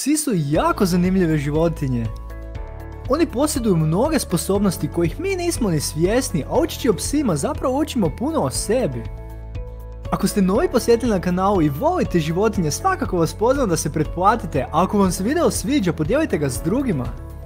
Psi su jako zanimljive životinje. Oni posjeduju mnoge sposobnosti kojih mi nismo ni svjesni, a učeći o psima zapravo učimo puno o sebi. Ako ste novi posjetili na kanalu i volite životinje, svakako vas pozivam da se pretplatite, a ako vam se video sviđa, podijelite ga s drugima.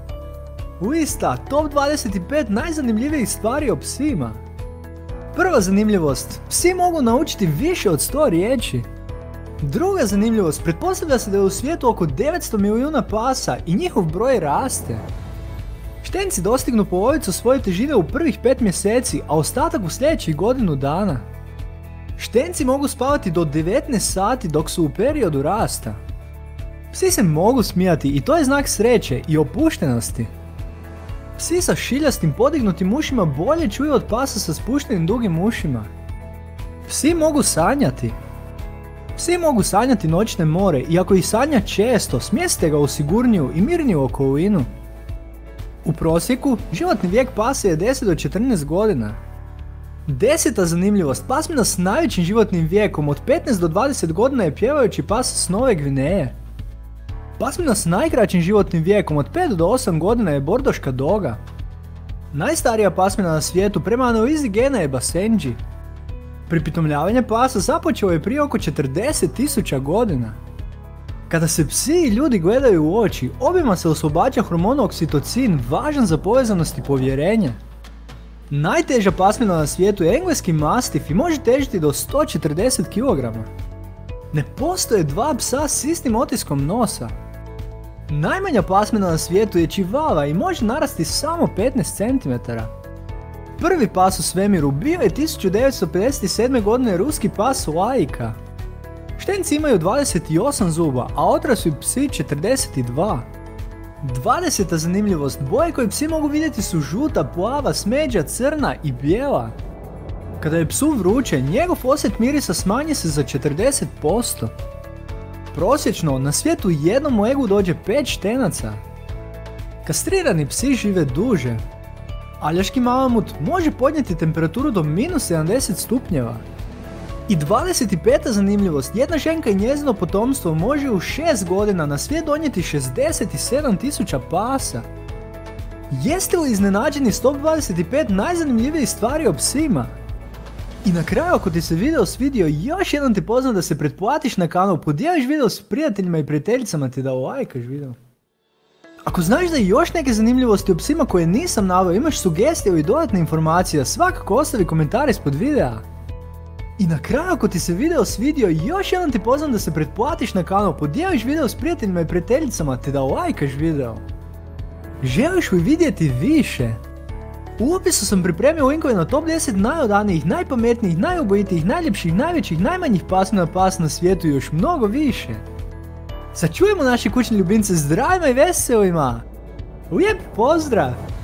Lista top 25 najzanimljivijih stvari o psima. Prva zanimljivost, psi mogu naučiti više od 100 riječi. Druga zanimljivost, pretpostavlja se da je u svijetu oko 900 milijuna pasa i njihov broj raste. Štenci dostignu polovicu svoje težine u prvih 5 mjeseci, a ostatak u sljedećih godinu dana. Štenci mogu spavati do 19 sati dok su u periodu rasta. Psi se mogu smijati i to je znak sreće i opuštenosti. Psi sa šiljastim podignutim ušima bolje čuju od pasa sa spuštenim dugim ušima. Psi mogu sanjati. Psi mogu sanjati noćne more i ako ih sanja često, smjestite ga u sigurniju i mirniju okolinu. U prosjeku, životni vijek pasa je 10 do 14 godina. 10. zanimljivost, pasmina s najvećim životnim vijekom od 15 do 20 godina je pjevajući pas s Nove Gvineje. Pasmina s najkraćim životnim vijekom od 5 do 8 godina je bordoška doga. Najstarija pasmina na svijetu prema analizi gena je Basenji. Pripitomljavanje pasa započelo je prije oko 40.000 godina. Kada se psi i ljudi gledaju u oči, obima se oslobađa hormon oksitocin, važan za povezanost i povjerenje. Najteža pasmina na svijetu je engleski mastif i može težiti do 140 kg. Ne postoje dva psa s istim otiskom nosa. Najmanja pasmina na svijetu je čivava i može narasti samo 15 cm. Prvi pas u svemiru bio je 1957. godine ruski pas Laika. Štenci imaju 28 zuba, a odrasli psi 42. 20. zanimljivost, boje koje psi mogu vidjeti su žuta, plava, smeđa, crna i bijela. Kada je psu vruće, njegov osjet mirisa smanji se za 40%. Prosječno, na svijetu jednom u egu dođe 5 štenaca. Kastrirani psi žive duže. Aljaški malamut može podnijeti temperaturu do -70 stupnjeva. I 25. zanimljivost, jedna ženka i njezino potomstvo može u 6 godina na svijet donijeti 67.000 pasa. Jeste li iznenađeni s top 25 najzanimljivijih stvari o psima? I na kraju, ako ti se video svidio, još jednom te pozivam da se pretplatiš na kanal, podijeliš video s prijateljima i prijateljicama te da lajkaš video. Ako znaš da još neke zanimljivosti o psima koje nisam naveo, imaš sugestije ili dodatne informacije, svakako ostavi komentar ispod videa. I na kraju, ako ti se video svidio, još jednom te pozivam da se pretplatiš na kanal, podijeliš video s prijateljima i prijateljicama te da lajkaš video. Želiš li vidjeti više? U opisu sam pripremio linkove na top 10 najodanijih, najpametnijih, najubojitijih, najljepših, najvećih, najmanjih pasmina pasa na svijetu i još mnogo više. Sačujemo naše kućne ljubimce zdravima i veselima! Lijep pozdrav!